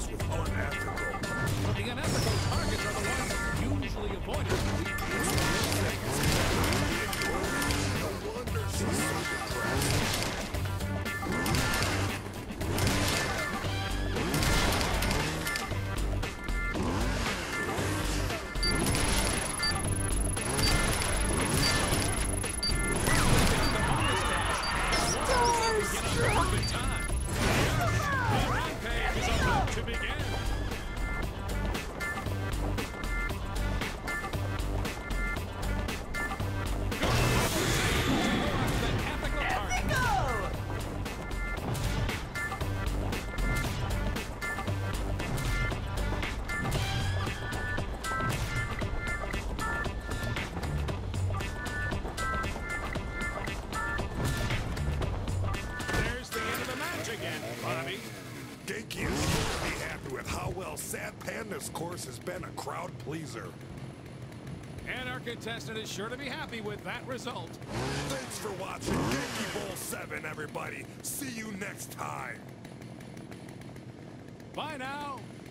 course was unethical. But the unethical targets are the ones usually avoided. No wonder she's so depressed. Bobby. Genki is sure to be happy with how well Sad Panda's course has been a crowd pleaser. And our contestant is sure to be happy with that result. Thanks for watching Genki Bowl 7, everybody. See you next time. Bye now.